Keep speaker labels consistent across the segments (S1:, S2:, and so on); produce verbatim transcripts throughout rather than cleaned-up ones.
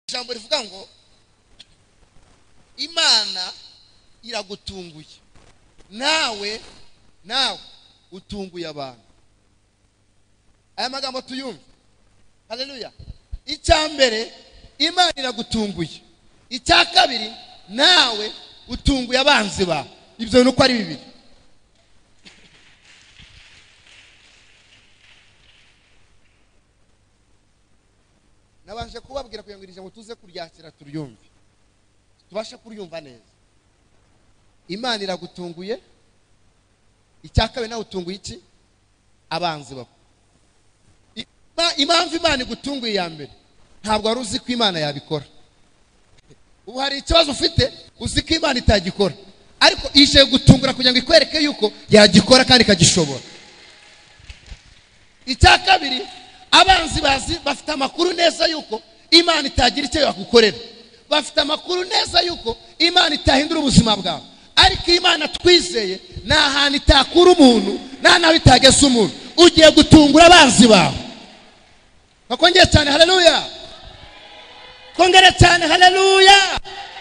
S1: ijambo rivuga ngo Imana iragutunguye nawe nawe utunguye abantu. Aya magambo tuyumve. Haleluya. Icyambere Imana iragutunguye. Icya kabiri nawe utunguye abanzi ba. Ibyo nuko ari bibiri. Nabanje kubabwira kugira ngo ijambo tuze kuryakira turyumve. Tubasha kuryumva neza. Imana iragutunguye. Icya kabiri nawe utunguye iki? Abanzi bako. Impamvu Imana igutunguye ya mbere ntabwo wari uzi ko Imana yabikora. Ubu hari ikibazo ufite uzi ko Imana itagikora, ariko ije gutungura kugira ngo ikwereke yuko yagikora kandi ikagishobora. Icya kabiri abanzi bazi bafite amakuru neza yuko Imana itagira icyo yagukorera. Bafite amakuru neza yuko Imana itahindura ubuzima bwawe, ariko Imana twizeye nta hantu itakura umuntu nta naho itageza umuntu. Ugiye gutungura abanzi bawe. Bakongera cyane haleluya. Kongera cyane haleluya.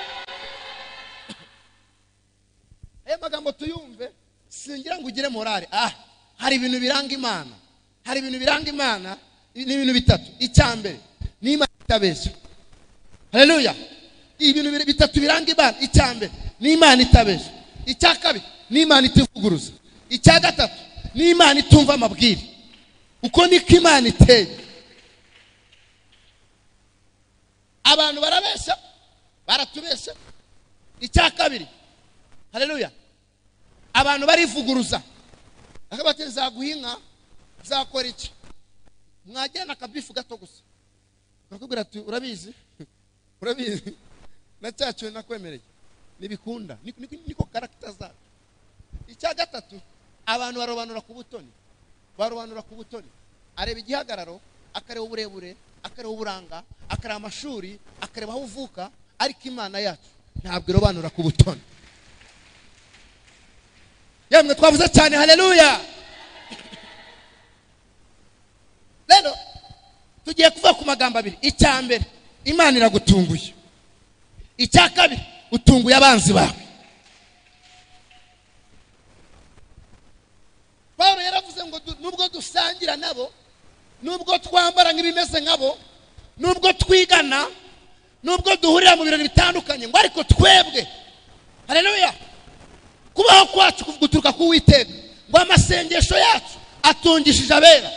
S1: Aya magambo tuyumve singira ngo ugire morale. Ah, hari ibintu biranga Imana. Hari ibintu biranga Imana ni ibintu bitatu. Icyambere ni Imana itabeshya. Haleluya. Ibintu bitatu biranga Imana. Icyambere ni Imana itabeshya. Icya kabiri ni Imana itivuguruza. Icya gatatu ni Imana itumva amabwire. Uko niko Imana iteye. Abantu barabeshya, baratubeshya. Icya kabiri, haleluya, abantu barivuguruza. Akabati zaguhinga zakora iki? Mwagena akabifu gato gusa. Bakubwira ati urabizi? Urabizi? Na cyacu nakwemereye. Nibikunda. Niko character za. Icya gatatu, abantu barobanura ku butoni. Barobanura ku butoni. Areba igihagararo, akareba uburebure, akareba uburanga, akareba amashuri, akareba aho uvuka, ariko Imana yacu ntabwo irobanura ku butoni. Yemwe twavuze cyane haleluya. Lero tugiye kuva ku magambo abiri. Icyambere Imana iragutunguye. Icya kabiri utunguye abanzi bawe. Paulo yaravuze ngo nubwo dusangira nabo, nubwo twambara nk'ibimeze nkabo, nubwo twigana, nubwo duhurira mu birori bitandukanye, ngo ariko twebwe, haleluya, kubaho kwacu guturuka ku Uwiteka, ngo amasengesho yacu atungishije abera.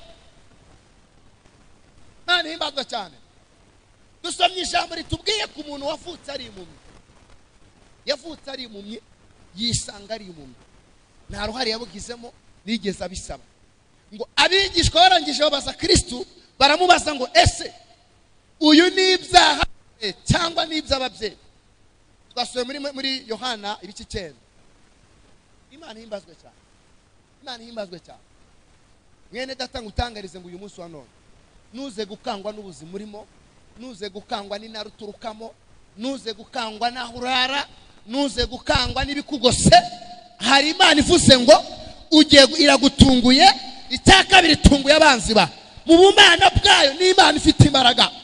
S1: Nani himbazwa cyane. Dusomye ijambo ritubwiye ku muntu wavutse ari impumyi. Yavutse ari impumyi, yisanga ari impumyi. Nta ruhare yabugizemo, nigeze abisaba. Ngo abigishwa barangije babaza Kristo, baramubaza ngo ese uyu ni ibyaha cyangwa ni iby'ababyeyi? Twasuye muri muri Yohana ibice icyenda. Imana himbazwe cyane. Imana himbazwe cyane. Mwene data ngutangarize ngo uyu munsi wa none nuze gukangwa n'ubuzima urimo, nuze gukangwa n'inaruturukamo, nuze gukangwa naho urara, nuze gukangwa n'ibikugose. Hari Imana ivuze ngo ugiye iragutunguye. Icya kabiri tunguye abanzi ba. Mu bumana bwayo ni Imana ifite imbaraga.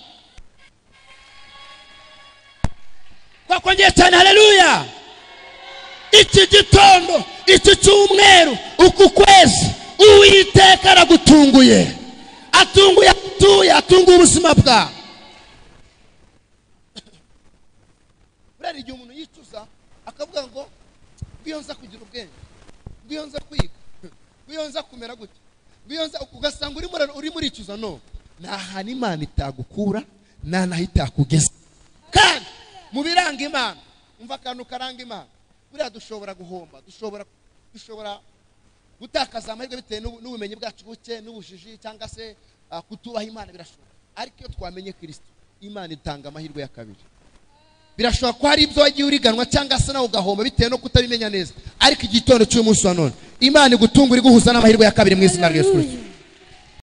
S1: Bakongera cyane haleluya. Iki gitondo, iki cyumweru, uku kwezi Uwiteka aragutunguye. Atunguye atuye, atunguye ubuzima bwawe. Burari igihe umuntu yicuza akavuga ngo bwiyonza kugira ubwenge, bwiyonza kwiga, bwiyonza kumera gute, bwiyonza ugasanga uri muri uri muri icuza. No, nta hantu Imana itagukura, nta naho itakugeza. Kandi mu biranga Imana, umva akantu karanga Imana, buriya dushobora guhomba, dushobora dushobora gutakaza amahirwe bitewe n'ubumenyi bwacu buke, n'ubujiji, cyangwa se kutubaha Imana birashobora. Ariko iyo twamenye Kristo, Imana itanga amahirwe ya kabiri. Birashobora ko hari ibyo wagiye uriganwa cyangwa se nawe ugahomba bitewe no kutabimenya neza, ariko igitondo cy'umunsi wa none Imana igutungura iguhuza n'amahirwe ya kabiri mu izina rya Yesu Kristo.